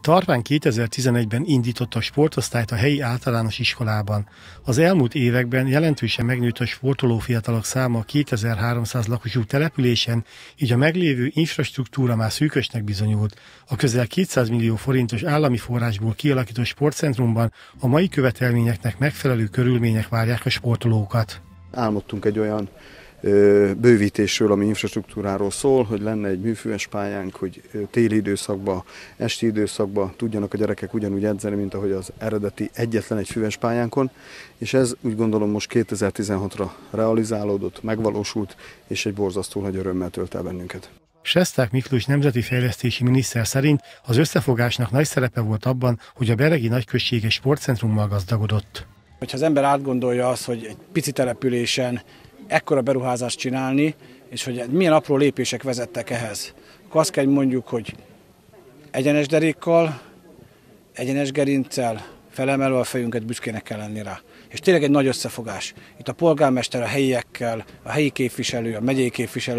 Tarván 2011-ben indított a sportosztályt a helyi általános iskolában. Az elmúlt években jelentősen megnőtt a sportoló fiatalok száma a 2300 lakosú településen, így a meglévő infrastruktúra már szűkösnek bizonyult. A közel 200 millió forintos állami forrásból kialakított sportcentrumban a mai követelményeknek megfelelő körülmények várják a sportolókat. Álmodtunk egy olyan bővítésről, ami infrastruktúráról szól, hogy lenne egy műfüves pályánk, hogy téli időszakban, esti időszakban tudjanak a gyerekek ugyanúgy edzeni, mint ahogy az eredeti egyetlen egy füves pályánkon, és ez úgy gondolom most 2016-ra realizálódott, megvalósult, és egy borzasztó nagy örömmel tölt el bennünket. Sesták Miklós nemzeti fejlesztési miniszter szerint az összefogásnak nagy szerepe volt abban, hogy a beregi nagyközség egy sportcentrummal gazdagodott. Hogyha az ember átgondolja azt, hogy egy pici településen ekkora beruházást csinálni, és hogy milyen apró lépések vezettek ehhez, akkor azt kell mondjuk, hogy egyenes derékkal, egyenes gerinccel, felemelve a fejünket, büszkének kell lenni rá. És tényleg egy nagy összefogás. Itt a polgármester a helyiekkel, a helyi képviselő, a megyei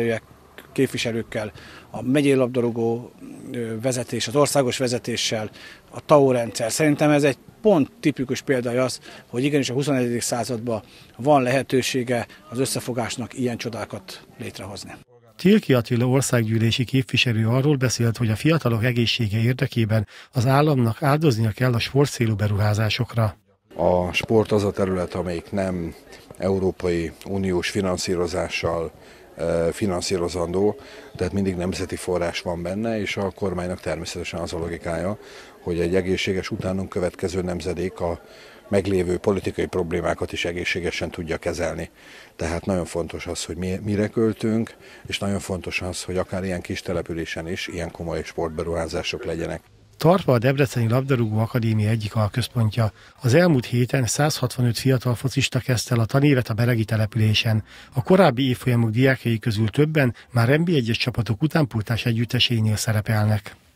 képviselőkkel, a megyei labdarúgó vezetés, az országos vezetéssel, a TAO rendszer. Szerintem ez egy pont tipikus példája az, hogy igenis a 21. században van lehetősége az összefogásnak ilyen csodákat létrehozni. Tilki Attila országgyűlési képviselő arról beszélt, hogy a fiatalok egészsége érdekében az államnak áldoznia kell a sportcélú beruházásokra. A sport az a terület, amelyik nem Európai Uniós finanszírozással finanszírozandó, tehát mindig nemzeti forrás van benne, és a kormánynak természetesen az a logikája, hogy egy egészséges utánunk következő nemzedék a meglévő politikai problémákat is egészségesen tudja kezelni. Tehát nagyon fontos az, hogy mire költünk, és nagyon fontos az, hogy akár ilyen kis településen is ilyen komoly sportberuházások legyenek. Tarva a Debreceni Labdarúgó Akadémia egyik alközpontja. Az elmúlt héten 165 fiatal focista kezdte el a tanévet a beregi településen. A korábbi évfolyamok diákjai közül többen már NB1-es csapatok utánpótlás együttesénél szerepelnek.